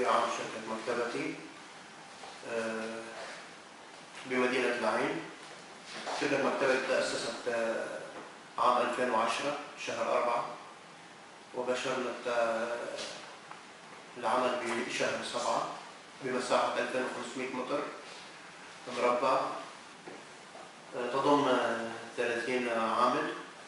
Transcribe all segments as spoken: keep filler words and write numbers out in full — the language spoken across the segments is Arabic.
مدير عام شركة مكتبتي بمدينة العين. شركة مكتبتي تأسست عام ألفين وعشرة شهر أربعة، وبشرنا العمل بشهر سبعة بمساحة ألفين وخمسمائة متر مربع، تضم ثلاثين عامل،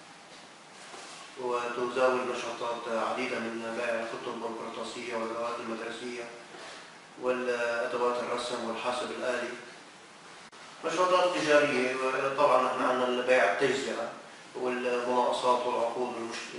وتزاول نشاطات عديدة من بيع الكتب والقرطاسية والأدوات المدرسية والأدوات الرسم والحاسب الآلي. نشاطات تجارية، طبعا نحن عندنا بيع التجزئة والمناقصات والعقود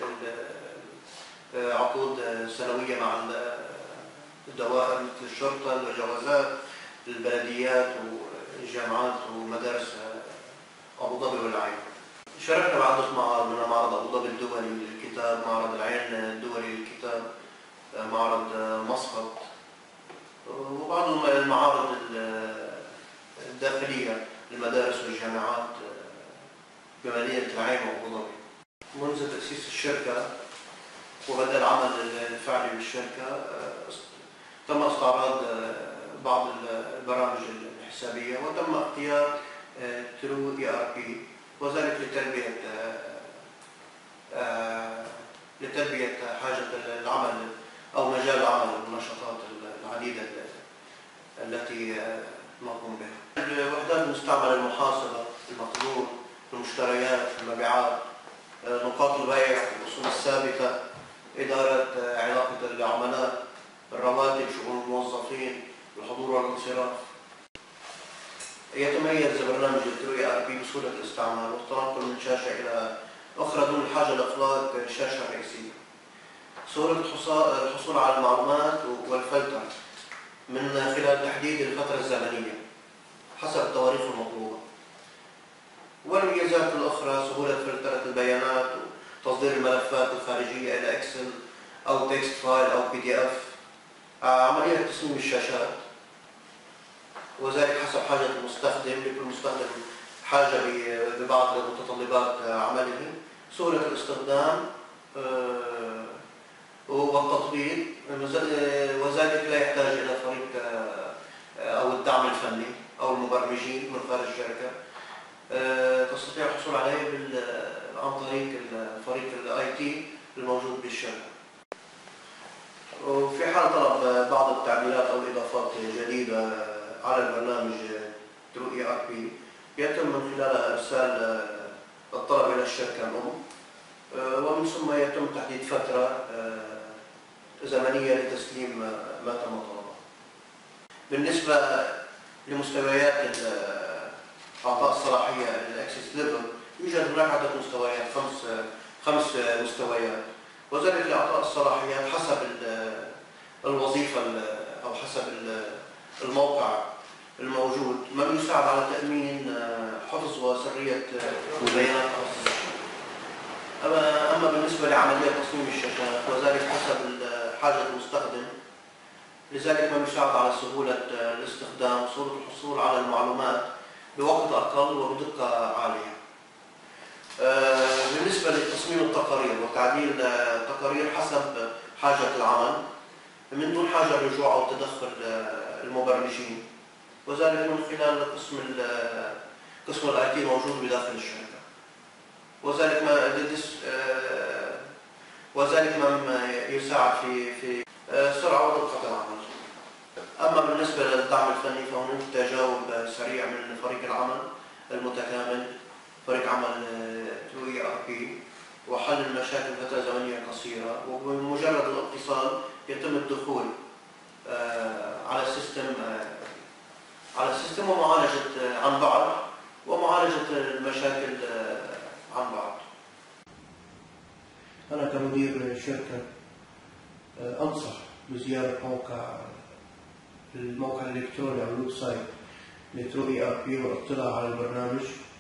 عقود سنوية مع الدوائر مثل الشرطة، الجوازات، البلديات والجامعات ومدارس أبو ظبي والعين. شاركنا بعدة معارض، من معرض أبو ظبي الدولي للكتاب، معرض العين الدولي للكتاب، معرض مسقط، وبعض المعارض الداخلية للمدارس والجامعات بمدينة العين وأبو ظبي. منذ تأسيس الشركة وبدأ العمل الفعلي بالشركة تم استعراض بعض البرامج الحسابية، وتم اختيار ترو اي ار بي، وذلك لتلبية لتلبية حاجة العمل أو مجال العمل والنشاطات العديدة التي نقوم بها. الوحدات المستعملة المحاسبة، المقدور، المشتريات، المبيعات، نقاط البيع، الأصول الثابتة، إدارة علاقة العملاء، الرواتب، شؤون الموظفين، الحضور والانصراف. يتميز برنامج ترو اي ار بي بسهولة الاستعمال والتنقل من شاشة إلى أخرى دون الحاجة لإغلاق الشاشة الرئيسية. سهولة الحصول على المعلومات والفلتر من خلال تحديد الفترة الزمنية حسب التواريخ المطلوبة. والميزات الأخرى سهولة فلترة البيانات وتصدير الملفات الخارجية إلى إكسل أو تكست فايل أو بي دي إف، عملية تصميم الشاشات، وذلك حسب حاجة المستخدم. لكل مستخدم حاجة ببعض متطلبات عمله. سهولة الاستخدام والتطبيق، وذلك لا يحتاج إلى فريق أو الدعم الفني أو المبرمجين من خارج الشركة. تستطيع الحصول عليه عن طريق فريق الاي تي الموجود بالشركة. وفي حال طلب بعض التعديلات أو الإضافات جديدة على البرنامج ترو اي ار بي، يتم من خلالها إرسال الطلب إلى الشركة الأم، ومن ثم يتم تحديد فترة زمنية لتسليم ما تم طلبه. بالنسبة لمستويات أعطاء الصلاحية الأكسس ليفل، يوجد هناك عدة مستويات، خمس خمس مستويات، وذلك لإعطاء الصلاحيات حسب الوظيفة أو حسب الموقع الموجود، ما يساعد على تأمين حفظ وسرية البيانات. أما بالنسبة لعملية تصميم الشاشات، وذلك حسب حاجة المستخدم، لذلك ما يساعد على سهولة الاستخدام وسهولة الحصول على المعلومات بوقت أقل وبدقة عالية. بالنسبة لتصميم التقارير وتعديل التقارير حسب حاجة العمل من دون حاجة لرجوع أو تدخل المبرمجين، وذلك من خلال قسم قسم الاي تي الموجود بداخل الشركة، وذلك ما وذلك ما يساعد في في سرعة ودقة العمل. أما بالنسبة للدعم الفني فهناك تجاوب سريع من فريق العمل المتكامل، فريق عمل ترو اي ار بي، وحل المشاكل فترة زمنية قصيرة، وبمجرد الاتصال يتم الدخول على السيستم على السيستم ومعالجة عن بعد ومعالجة المشاكل عن بعد. أنا كمدير شركة أنصح بزيارة موقع الموقع الإلكتروني أو الويب سايت لترو اي ار بي والاطلاع على البرنامج،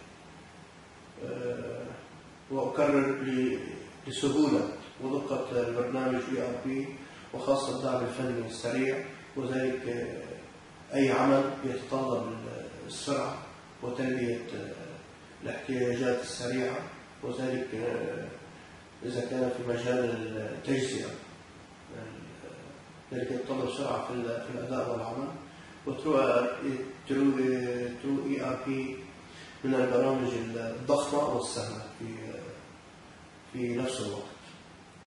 وأكرر لسهولة ودقة البرنامج اي ار بي وخاصة الدعم الفني السريع، وذلك أي عمل يتطلب السرعة وتلبية الاحتياجات السريعة، وذلك إذا كان في مجال التجزئة ذلك يتطلب سرعة في الأداء والعمل. وترو ترو إي آر بي من البرامج الضخمة والسهلة في في نفس الوقت.